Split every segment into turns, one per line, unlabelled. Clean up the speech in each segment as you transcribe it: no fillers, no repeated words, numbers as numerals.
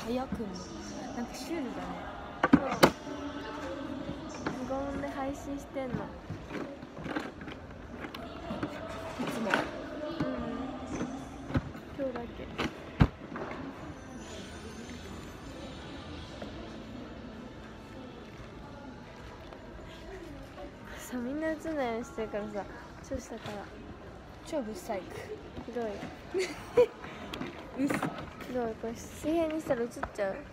早くもなんかシュールだね。
無言で配信してんの。
いつも
今日だけ。さ、みんな映んないようにしてるからさ、超下から
超ブサイク。
ひどい。
うっす。
ひどい。これ水平にしたら映っちゃう。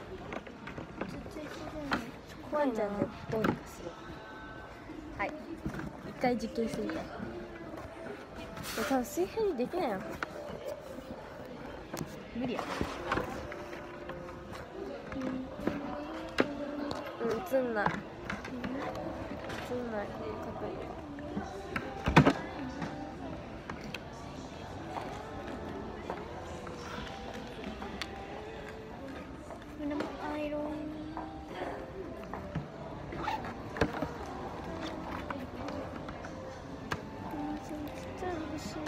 怖いな。
ワンちゃんでどうにかする。はい、一回実験してみたい。
多分水平にできないよ。
無理や。
映んない。映んない。
胸もアイロン。
ちっちゃいの欲しい。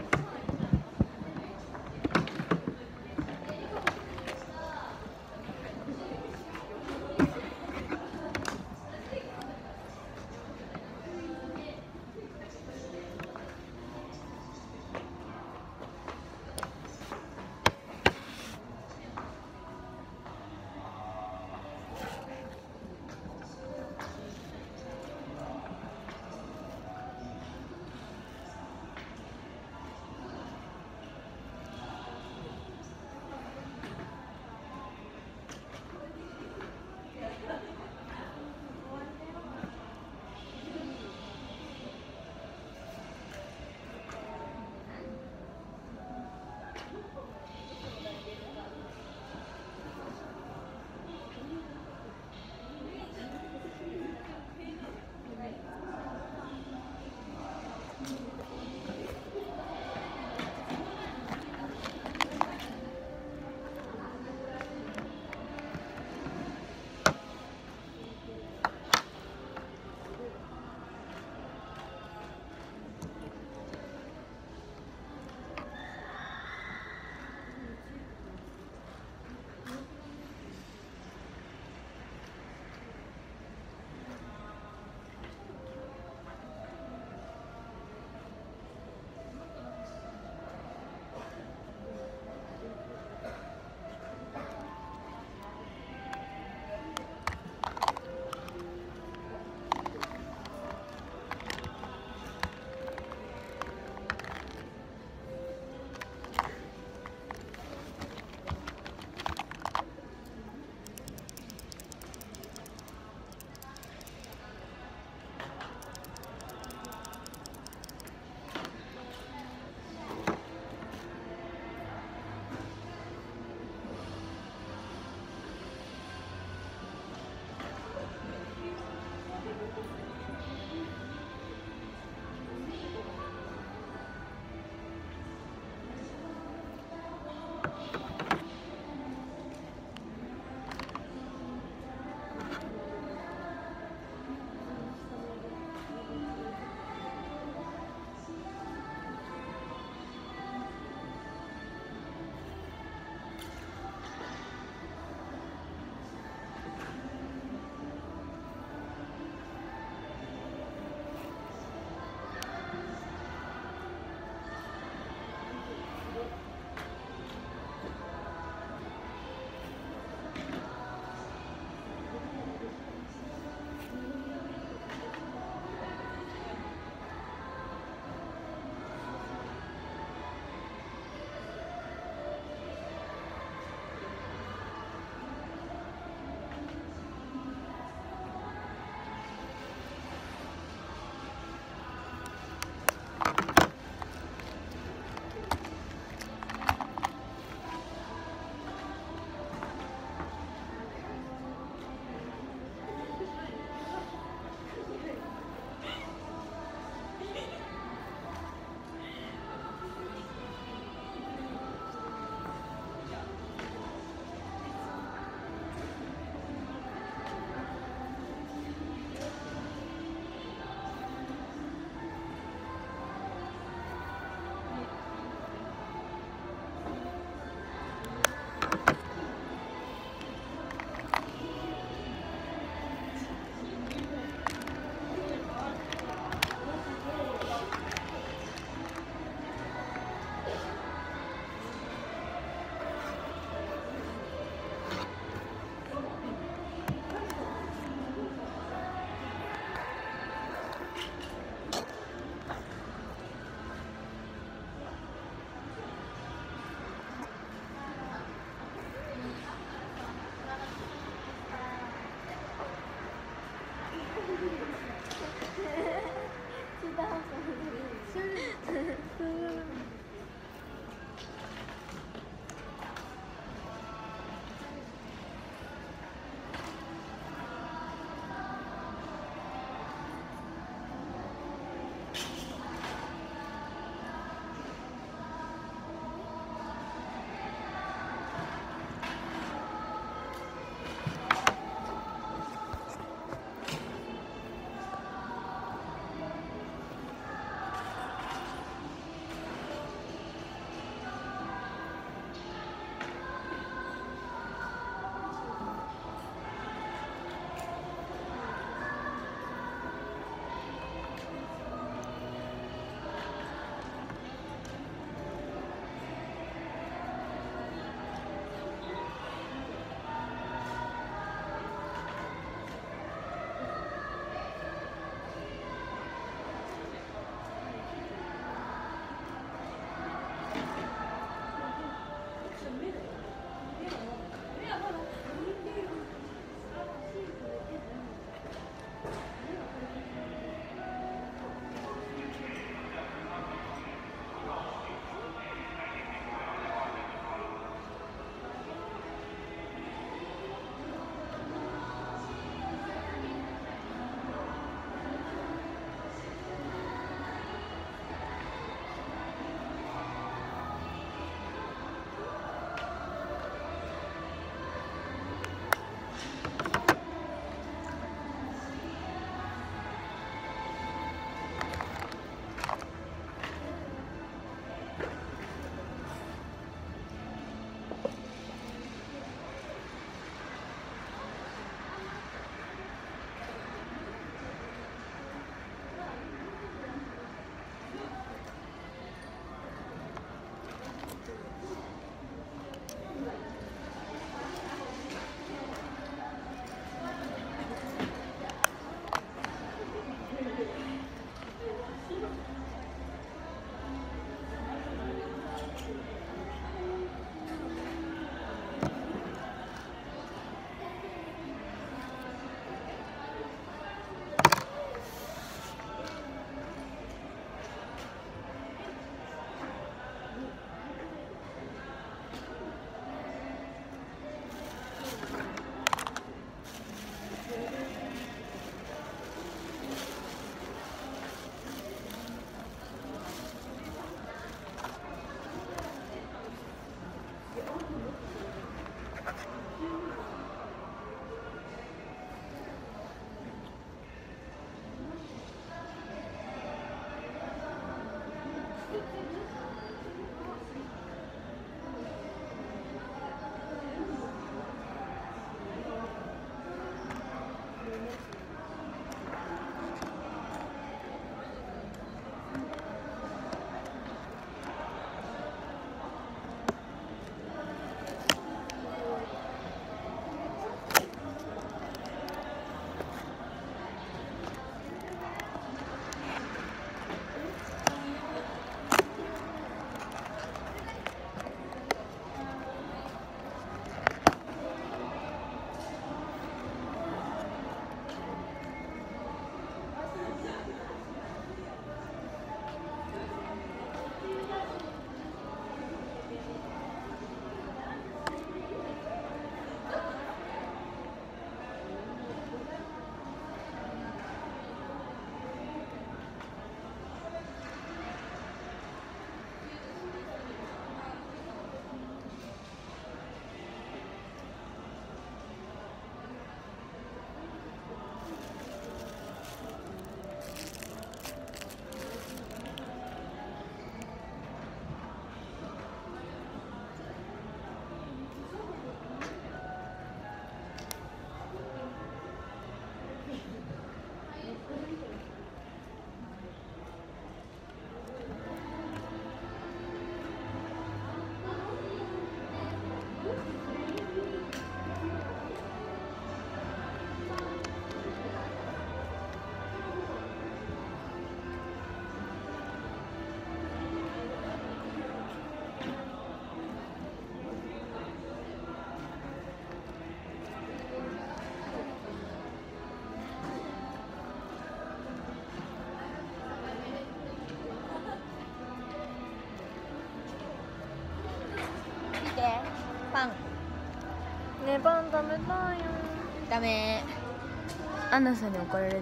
てパン。
ねパン食べたいよ。
ダメ。アンナさんに怒られるよ。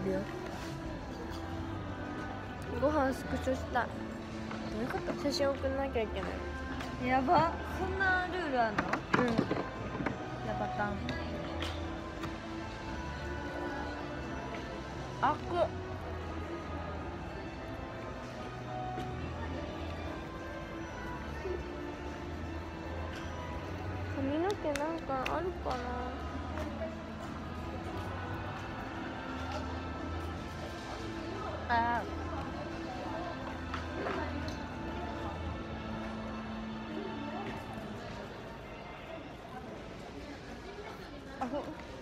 ご飯スクショしたい。
どういうこと？
写真送んなきゃいけない。
やば。そんなルールあんの？
うん。
やばたん。あく。
髪の毛なんかあるかな。
ああほ。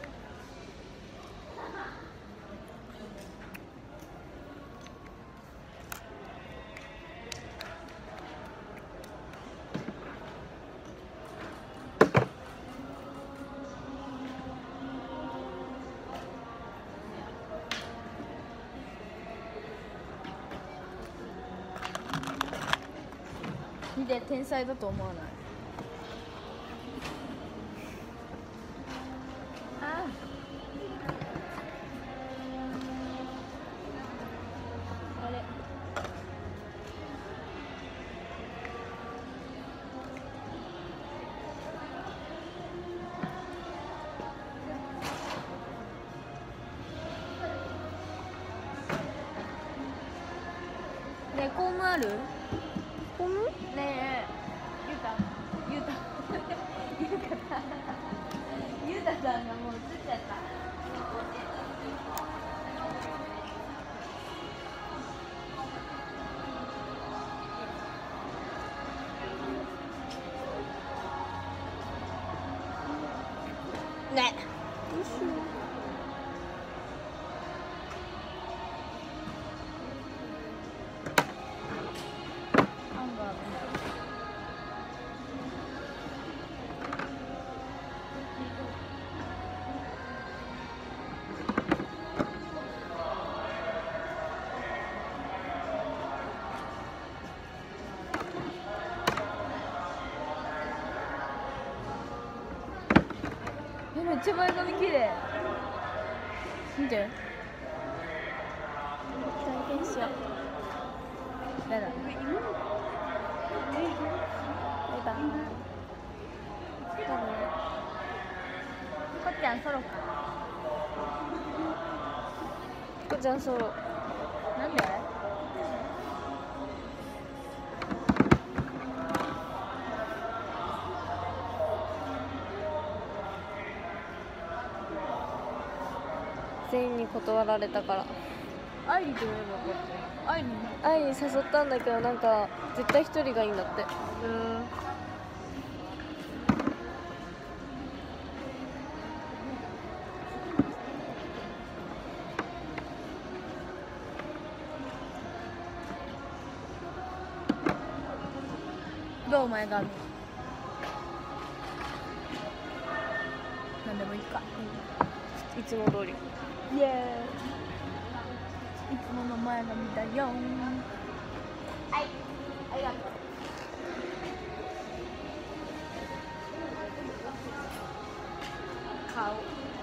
見て、天才だと思わない？ああれ。ねえ、コームある？
コム？
ねえ、ゆうたさんがもう映っちゃった。ね。
どうしよ
ハンバーグ。めっちゃ前髪綺麗。見て。
体験しよう。
やだ。
バイバイ。
こっちゃんソロか。
こちゃんソロ。
なんで？
全員に断られたから。
アイリと言えばよかった。アイリ。
愛に誘ったんだけど、なんか絶対一人がいいんだって。
どう前髪。なんでもいいか。
いつも通り。
イエーイ。いつもの前髪だよ。はい、ありがとう。顔。